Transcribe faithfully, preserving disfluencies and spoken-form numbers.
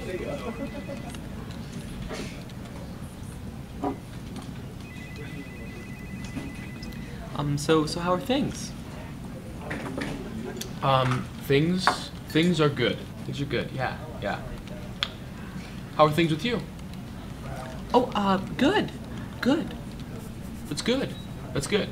Um, so, so how are things? Um, things, things are good. Things are good. Yeah, yeah. How are things with you? Oh, uh, good, good. That's good. That's good.